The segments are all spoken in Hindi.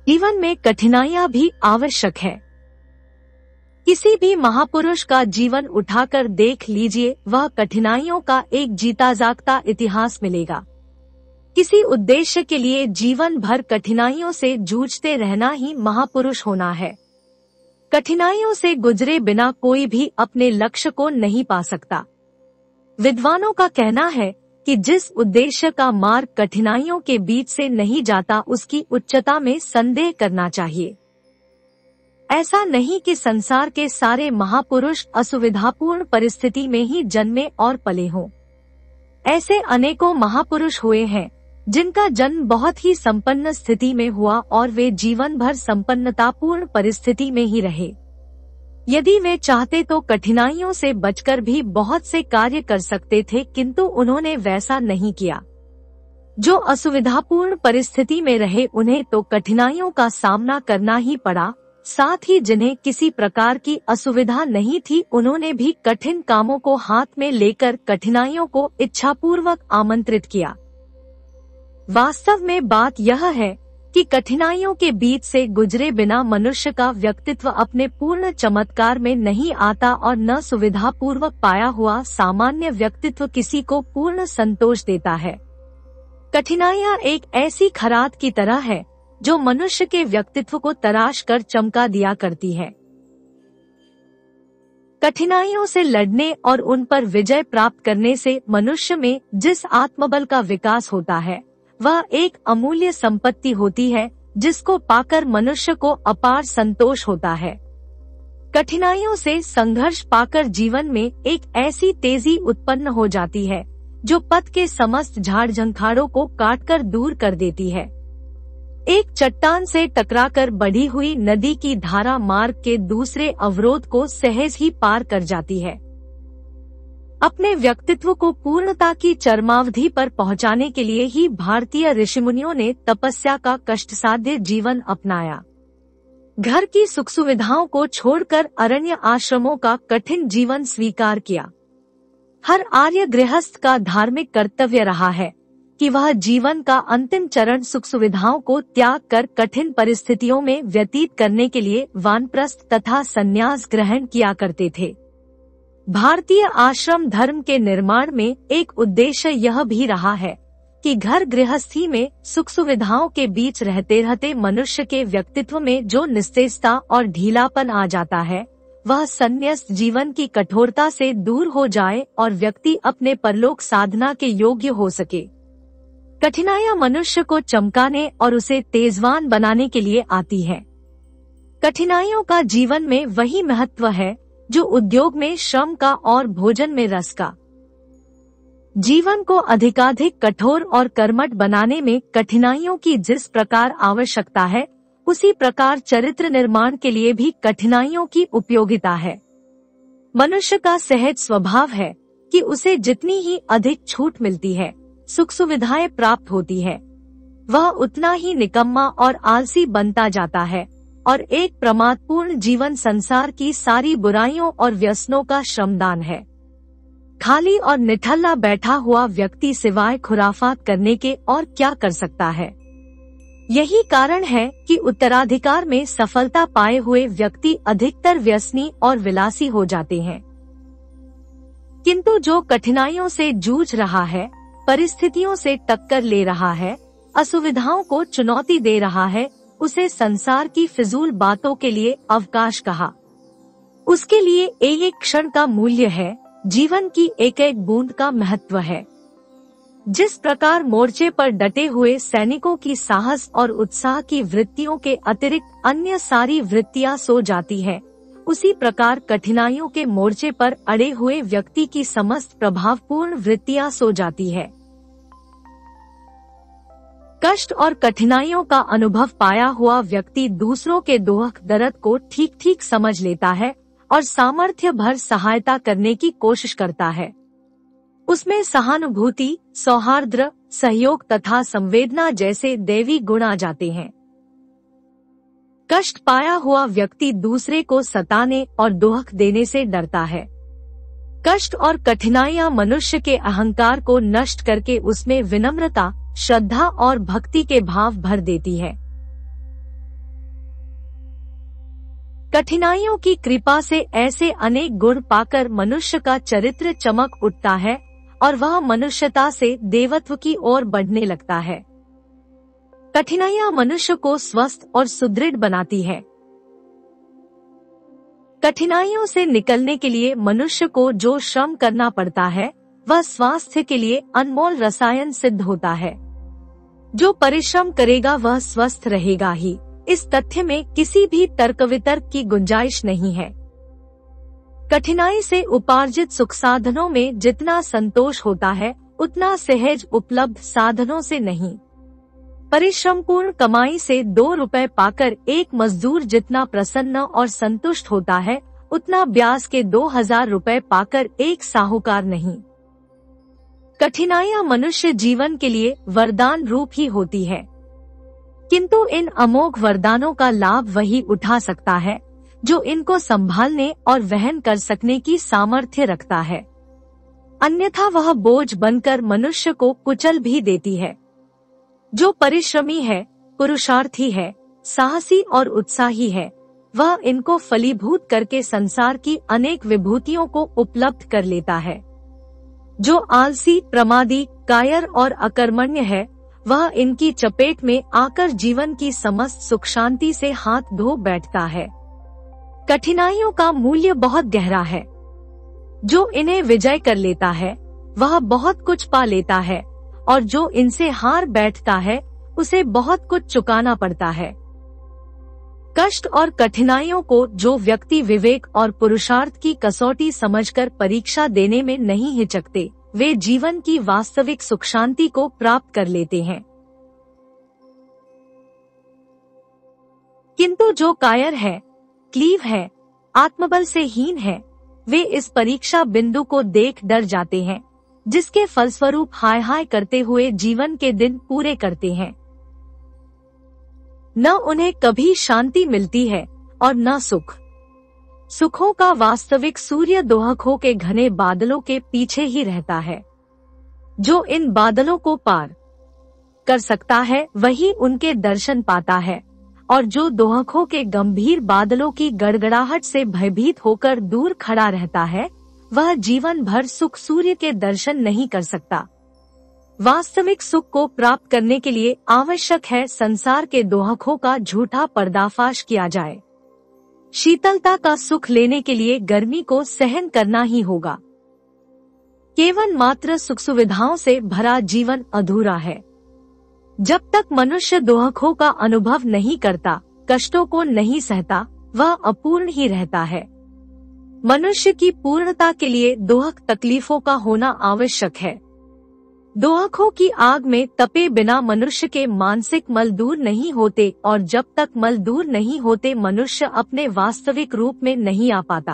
जीवन में कठिनाइयां भी आवश्यक है। किसी भी महापुरुष का जीवन उठाकर देख लीजिए, वह कठिनाइयों का एक जीता जागता इतिहास मिलेगा। किसी उद्देश्य के लिए जीवन भर कठिनाइयों से जूझते रहना ही महापुरुष होना है। कठिनाइयों से गुजरे बिना कोई भी अपने लक्ष्य को नहीं पा सकता। विद्वानों का कहना है कि जिस उद्देश्य का मार्ग कठिनाइयों के बीच से नहीं जाता, उसकी उच्चता में संदेह करना चाहिए। ऐसा नहीं कि संसार के सारे महापुरुष असुविधापूर्ण परिस्थिति में ही जन्मे और पले हों। ऐसे अनेकों महापुरुष हुए हैं जिनका जन्म बहुत ही संपन्न स्थिति में हुआ और वे जीवन भर संपन्नतापूर्ण परिस्थिति में ही रहे। यदि वे चाहते तो कठिनाइयों से बचकर भी बहुत से कार्य कर सकते थे, किंतु उन्होंने वैसा नहीं किया। जो असुविधापूर्ण परिस्थिति में रहे, उन्हें तो कठिनाइयों का सामना करना ही पड़ा। साथ ही जिन्हें किसी प्रकार की असुविधा नहीं थी, उन्होंने भी कठिन कामों को हाथ में लेकर कठिनाइयों को इच्छापूर्वक आमंत्रित किया। वास्तव में बात यह है कि कठिनाइयों के बीच से गुजरे बिना मनुष्य का व्यक्तित्व अपने पूर्ण चमत्कार में नहीं आता और न सुविधापूर्वक पाया हुआ सामान्य व्यक्तित्व किसी को पूर्ण संतोष देता है। कठिनाइयां एक ऐसी खराद की तरह है जो मनुष्य के व्यक्तित्व को तराश कर चमका दिया करती है। कठिनाइयों से लड़ने और उन पर विजय प्राप्त करने से मनुष्य में जिस आत्मबल का विकास होता है, वह एक अमूल्य संपत्ति होती है जिसको पाकर मनुष्य को अपार संतोष होता है। कठिनाइयों से संघर्ष पाकर जीवन में एक ऐसी तेजी उत्पन्न हो जाती है जो पथ के समस्त झाड़ झंखाड़ों को काटकर दूर कर देती है। एक चट्टान से टकराकर बढ़ी हुई नदी की धारा मार्ग के दूसरे अवरोध को सहज ही पार कर जाती है। अपने व्यक्तित्व को पूर्णता की चरमावधि पर पहुंचाने के लिए ही भारतीय ऋषिमुनियों ने तपस्या का कष्टसाध्य जीवन अपनाया। घर की सुख सुविधाओं को छोड़कर अरण्य आश्रमों का कठिन जीवन स्वीकार किया। हर आर्य गृहस्थ का धार्मिक कर्तव्य रहा है कि वह जीवन का अंतिम चरण सुख सुविधाओं को त्याग कर कठिन परिस्थितियों में व्यतीत करने के लिए वानप्रस्थ तथा संन्यास ग्रहण किया करते थे। भारतीय आश्रम धर्म के निर्माण में एक उद्देश्य यह भी रहा है कि घर गृहस्थी में सुख सुविधाओं के बीच रहते रहते मनुष्य के व्यक्तित्व में जो निस्तेजता और ढीलापन आ जाता है, वह संन्यस्त जीवन की कठोरता से दूर हो जाए और व्यक्ति अपने परलोक साधना के योग्य हो सके। कठिनाइयां मनुष्य को चमकाने और उसे तेजवान बनाने के लिए आती है। कठिनाइयों का जीवन में वही महत्व है जो उद्योग में श्रम का और भोजन में रस का। जीवन को अधिकाधिक कठोर और कर्मठ बनाने में कठिनाइयों की जिस प्रकार आवश्यकता है, उसी प्रकार चरित्र निर्माण के लिए भी कठिनाइयों की उपयोगिता है। मनुष्य का सहज स्वभाव है कि उसे जितनी ही अधिक छूट मिलती है, सुख सुविधाएं प्राप्त होती है, वह उतना ही निकम्मा और आलसी बनता जाता है और एक प्रमादपूर्ण जीवन संसार की सारी बुराइयों और व्यसनों का श्रमदान है। खाली और निठल्ला बैठा हुआ व्यक्ति सिवाय खुराफात करने के और क्या कर सकता है। यही कारण है कि उत्तराधिकार में सफलता पाए हुए व्यक्ति अधिकतर व्यसनी और विलासी हो जाते हैं। किंतु जो कठिनाइयों से जूझ रहा है, परिस्थितियों से टक्कर ले रहा है, असुविधाओं को चुनौती दे रहा है, उसे संसार की फिजूल बातों के लिए अवकाश कहा। उसके लिए एक एक क्षण का मूल्य है, जीवन की एक एक बूंद का महत्व है। जिस प्रकार मोर्चे पर डटे हुए सैनिकों की साहस और उत्साह की वृत्तियों के अतिरिक्त अन्य सारी वृत्तियां सो जाती है, उसी प्रकार कठिनाइयों के मोर्चे पर अड़े हुए व्यक्ति की समस्त प्रभावपूर्ण वृत्तियां सो जाती है। कष्ट और कठिनाइयों का अनुभव पाया हुआ व्यक्ति दूसरों के दुख दर्द को ठीक ठीक समझ लेता है और सामर्थ्य भर सहायता करने की कोशिश करता है। उसमें सहानुभूति, सौहार्द, सहयोग तथा संवेदना जैसे दैवी गुण आ जाते हैं। कष्ट पाया हुआ व्यक्ति दूसरे को सताने और दुख देने से डरता है। कष्ट और कठिनाइयां मनुष्य के अहंकार को नष्ट करके उसमें विनम्रता, श्रद्धा और भक्ति के भाव भर देती है। कठिनाइयों की कृपा से ऐसे अनेक गुण पाकर मनुष्य का चरित्र चमक उठता है और वह मनुष्यता से देवत्व की ओर बढ़ने लगता है। कठिनाइयां मनुष्य को स्वस्थ और सुदृढ़ बनाती है। कठिनाइयों से निकलने के लिए मनुष्य को जो श्रम करना पड़ता है वह स्वास्थ्य के लिए अनमोल रसायन सिद्ध होता है। जो परिश्रम करेगा वह स्वस्थ रहेगा ही, इस तथ्य में किसी भी तर्क वितर्क की गुंजाइश नहीं है। कठिनाई से उपार्जित सुख साधनों में जितना संतोष होता है उतना सहज उपलब्ध साधनों से नहीं। परिश्रमपूर्ण कमाई से 2 रुपए पाकर एक मजदूर जितना प्रसन्न और संतुष्ट होता है उतना ब्याज के 2000 रुपए पाकर एक साहूकार नहीं। कठिनाइयां मनुष्य जीवन के लिए वरदान रूप ही होती है, किंतु इन अमोघ वरदानों का लाभ वही उठा सकता है जो इनको संभालने और वहन कर सकने की सामर्थ्य रखता है, अन्यथा वह बोझ बनकर मनुष्य को कुचल भी देती है। जो परिश्रमी है, पुरुषार्थी है, साहसी और उत्साही है, वह इनको फलीभूत करके संसार की अनेक विभूतियों को उपलब्ध कर लेता है। जो आलसी, प्रमादी, कायर और अकर्मण्य है, वह इनकी चपेट में आकर जीवन की समस्त सुख शांति से हाथ धो बैठता है। कठिनाइयों का मूल्य बहुत गहरा है। जो इन्हें विजय कर लेता है वह बहुत कुछ पा लेता है और जो इनसे हार बैठता है उसे बहुत कुछ चुकाना पड़ता है। कष्ट और कठिनाइयों को जो व्यक्ति विवेक और पुरुषार्थ की कसौटी समझकर परीक्षा देने में नहीं हिचकते, वे जीवन की वास्तविक सुख शांति को प्राप्त कर लेते हैं। किंतु जो कायर है, क्लीव है, आत्मबल से हीन है, वे इस परीक्षा बिंदु को देख डर जाते हैं, जिसके फलस्वरूप हाय हाय करते हुए जीवन के दिन पूरे करते हैं। न उन्हें कभी शांति मिलती है और न सुख। सुखों का वास्तविक सूर्य दोहखों के घने बादलों के पीछे ही रहता है। जो इन बादलों को पार कर सकता है वही उनके दर्शन पाता है, और जो दोहखों के गंभीर बादलों की गड़गड़ाहट से भयभीत होकर दूर खड़ा रहता है वह जीवन भर सुख सूर्य के दर्शन नहीं कर सकता। वास्तविक सुख को प्राप्त करने के लिए आवश्यक है संसार के दोहखों का झूठा पर्दाफाश किया जाए। शीतलता का सुख लेने के लिए गर्मी को सहन करना ही होगा। केवल मात्र सुख सुविधाओं से भरा जीवन अधूरा है। जब तक मनुष्य दोहखों का अनुभव नहीं करता, कष्टों को नहीं सहता, वह अपूर्ण ही रहता है। मनुष्य की पूर्णता के लिए दोहक तकलीफों का होना आवश्यक है। दोहखों की आग में तपे बिना मनुष्य के मानसिक मल दूर नहीं होते, और जब तक मल दूर नहीं होते मनुष्य अपने वास्तविक रूप में नहीं आ पाता।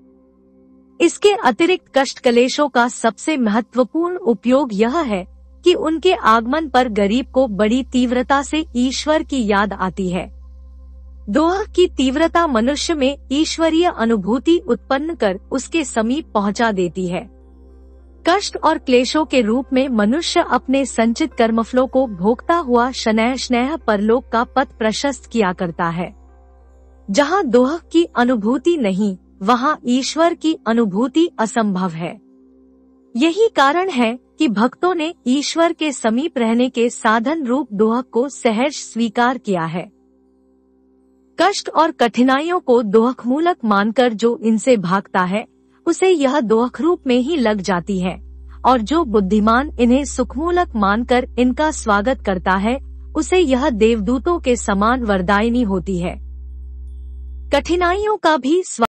इसके अतिरिक्त कष्ट क्लेशों का सबसे महत्वपूर्ण उपयोग यह है कि उनके आगमन पर गरीब को बड़ी तीव्रता से ईश्वर की याद आती है। दोहक की तीव्रता मनुष्य में ईश्वरीय अनुभूति उत्पन्न कर उसके समीप पहुंचा देती है। कष्ट और क्लेशों के रूप में मनुष्य अपने संचित कर्मफलों को भोगता हुआ शनैः स्नेह परलोक का पथ प्रशस्त किया करता है। जहाँ दोहक की अनुभूति नहीं, वहाँ ईश्वर की अनुभूति असंभव है। यही कारण है कि भक्तों ने ईश्वर के समीप रहने के साधन रूप दोहक को सहज स्वीकार किया है। कष्ट और कठिनाइयों को दोहक मूलक मानकर जो इनसे भागता है उसे यह दोहक रूप में ही लग जाती है, और जो बुद्धिमान इन्हें सुखमूलक मानकर इनका स्वागत करता है उसे यह देवदूतों के समान वरदायिनी होती है। कठिनाइयों का भी